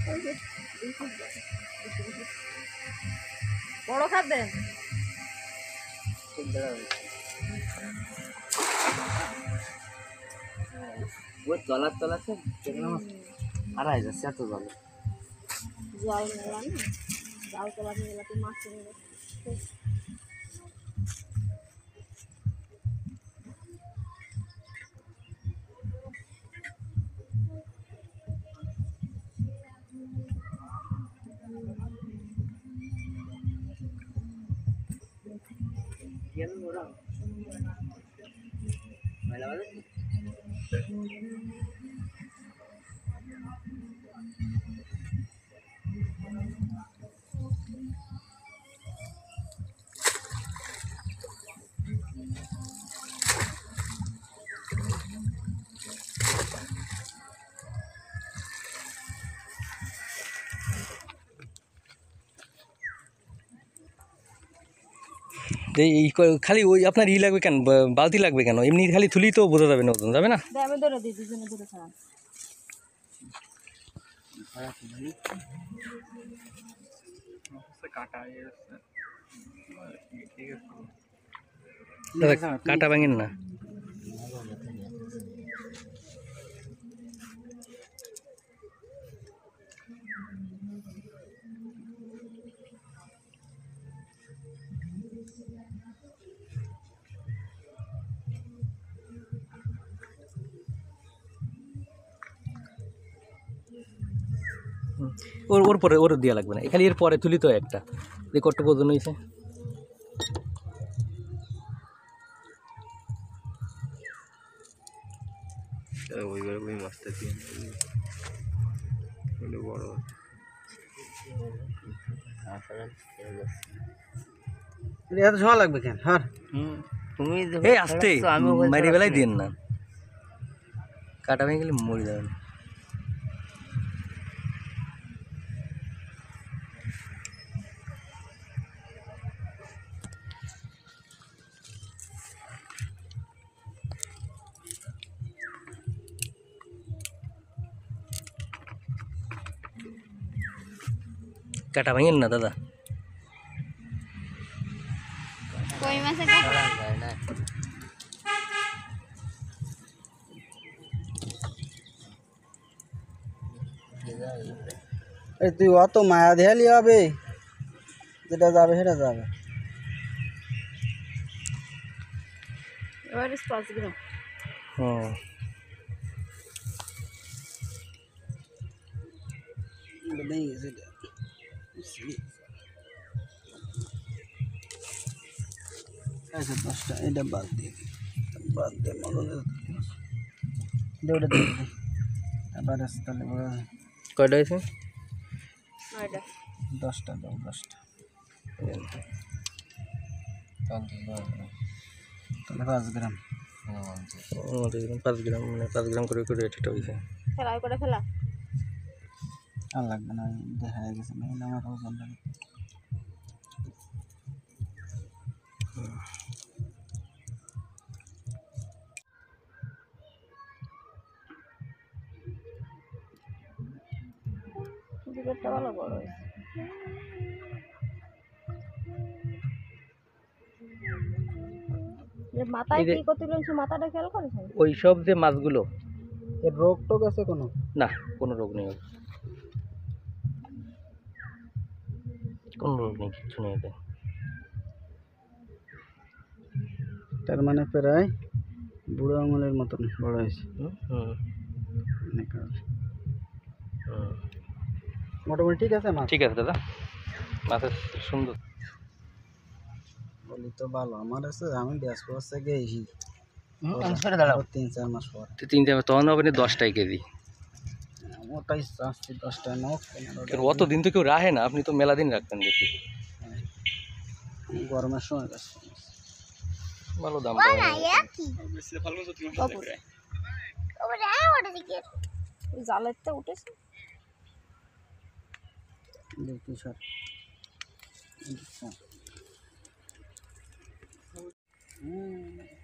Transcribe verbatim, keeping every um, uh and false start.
বড় খাদ্য ওই তলার তলাতে হারাই যাচ্ছে এত জল জল মেলা না জাল তোলাতে মেলাতে মাছ এই খালি ওই আপনার ই লাগবে কেন বালতি লাগবে কেন এমনি খালি থুলি তো বোঝা যাবে না ওজন যাবে না আমি ধরে দিই দুজনে ধরে খারাপ কাটা ভাঙেন না ওর ওর পরে ওর দেওয়া লাগবে না খালি এর পরে তুলি তো একটা যে কতটুকু ওজন হয়েছে ওই মাছটা দিয়ে বড় এত সময় লাগবে কেন হ্যাঁ তুমি এই আসতে মারি বেলায় দিন না কাটা ভেঙে গেলে মরে যাবে কাটা ভাঙেন না দাদা কই মাছে কাটা এই তুই অত মায়া দেখালি হবে যেটা যাবে সেটা যাবে এবার পাঁচ গ্রাম হুম আচ্ছা দশটা এটা বাদ দিয়ে বাদ দিয়ে মনে আবার তাহলে কয়টা হয়েছে নয়টা দশটা দাও দশটা তাহলে পাঁচ গ্রাম পাঁচ গ্রাম মানে পাঁচ গ্রাম করে করে এটা হয়েছে ফেলা করে ফেলা আর লাগবে না দেখা গেছে মেন আমার ওজন লাগে দুধটা ভালো বড় হয়েছে মাথায় কি করতে সে মাথাটা খেয়াল করেছেন ওই সব যে মাছগুলো এর রোগ টোগ আছে কোনো না কোনো রোগ নেই কোনো রোগ নেই কিছু নেই এতে তার মানে প্রায় বুড়ো আঙুলের মতন বড় হয়েছে মোটামুটি ঠিক আছে মাছ ঠিক আছে দাদা মাছের সুন্দর বলি তো ভালো আমার আছে আমি ব্যস্ত হচ্ছে গেছি তিন চার মাস পর তিন চার তখন হবে না দশটাই কেজি ওটাই আসছি দশটায় নখ অত দিন তো কেউ রাখে না আপনি তো মেলা দিন রাখতেন দেখি গরমের সময় গেছে ভালো দাম জালের তো উঠেছে দেখি স্যার হুম